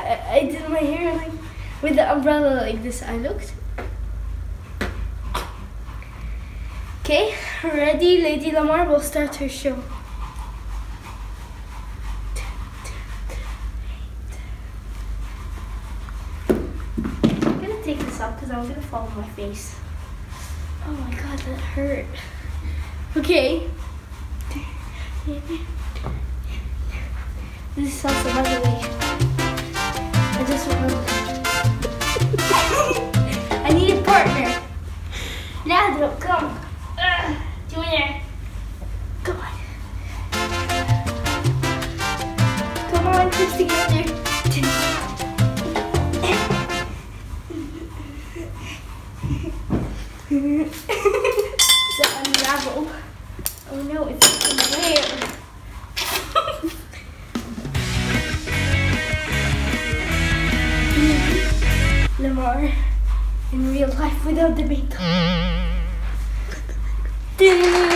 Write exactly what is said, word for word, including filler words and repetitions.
I, I did my hair like with the umbrella like this. I looked. Okay, ready, Lady Lamar will start her show. I'm gonna take this off because I'm gonna fall on my face. Oh my god, that hurt. Okay. This is salsa, by the way. I just want I need a partner. Nado, come. Uh, Junior. Come on. Come on, push together. It's an unravel. Oh no, it's in my hair. Lamar in real life without the makeup.